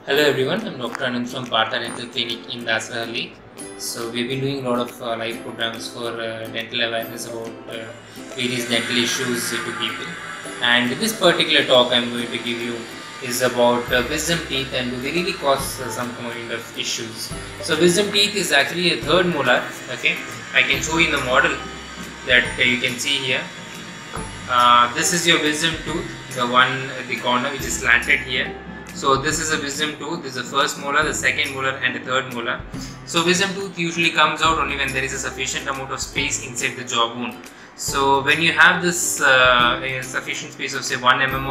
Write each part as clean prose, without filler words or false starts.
Hello everyone, I'm Dr. Anand from Partha Dental Clinic in Dasarahalli. So we've been doing a lot of live programs for dental awareness about various dental issues to people. And this particular talk I'm going to give you is about wisdom teeth and do they really cause some kind of issues. So wisdom teeth is actually a third molar. Okay, I can show you in the model that you can see here. This is your wisdom tooth, the one at the corner which is slanted here. So this is a wisdom tooth. This is the first molar, the second molar and the third molar. So wisdom tooth usually comes out only when there is a sufficient amount of space inside the jawbone. So when you have this sufficient space of say 1 mm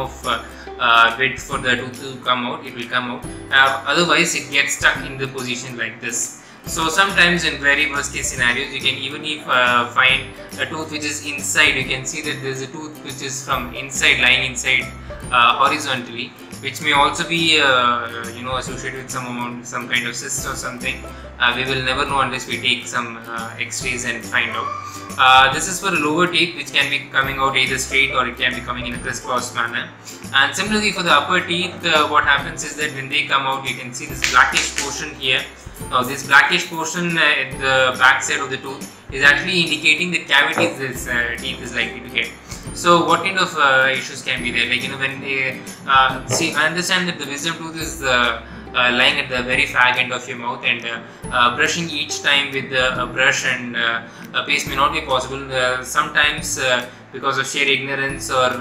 of width for the tooth to come out, it will come out. Otherwise it gets stuck in the position like this. So sometimes in very worst case scenarios, you can even find a tooth which is inside. You can see that there is a tooth which is from inside, lying inside horizontally, which may also be associated with some kind of cyst or something. We will never know unless we take some x-rays and find out. This is for a lower teeth which can be coming out either straight or it can be coming in a crisscross manner. And similarly for the upper teeth, what happens is that when they come out, you can see this blackish portion here. Now this blackish portion at the back side of the tooth is actually indicating the cavities this teeth is likely to get. So what kind of issues can be there? Like when they I understand that the wisdom tooth is lying at the very fag end of your mouth, and brushing each time with a brush and a paste may not be possible. Sometimes because of sheer ignorance or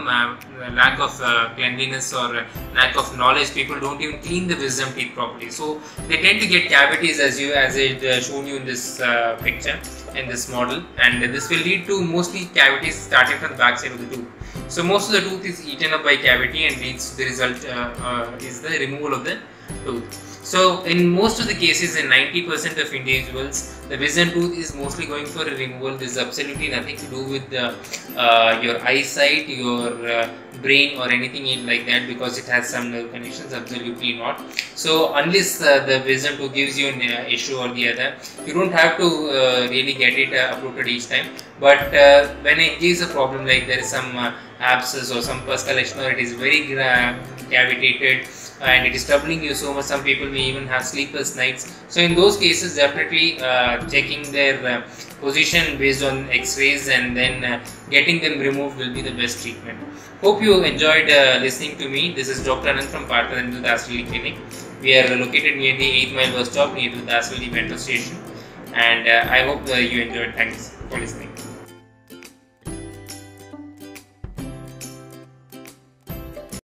lack of cleanliness or lack of knowledge, people don't even clean the wisdom teeth properly. So they tend to get cavities as it shown you in this picture, in this model, and this will lead to mostly cavities starting from the back side of the tooth. So most of the tooth is eaten up by cavity and leads to the result is the removal of the tooth. So in most of the cases, in 90% of individuals, the wisdom tooth is mostly going for a removal. This is absolutely nothing to do with your eyesight, your brain or anything like that, because it has some nerve connections. Absolutely not. So unless the wisdom tooth gives you an issue or the other, you don't have to really get it uprooted each time. But when it gives a problem, like there is some abscess or some pus collection, or it is very cavitated and it is troubling you so much, some people may even have sleepless nights. So in those cases, definitely checking their position based on x-rays and then getting them removed will be the best treatment. Hope you enjoyed listening to me. This is Dr. Anand from Partha Dental Dasarahalli Clinic. We are located near the 8 Mile bus stop near to the Dasarahalli metro station, and I hope you enjoyed. Thanks for listening.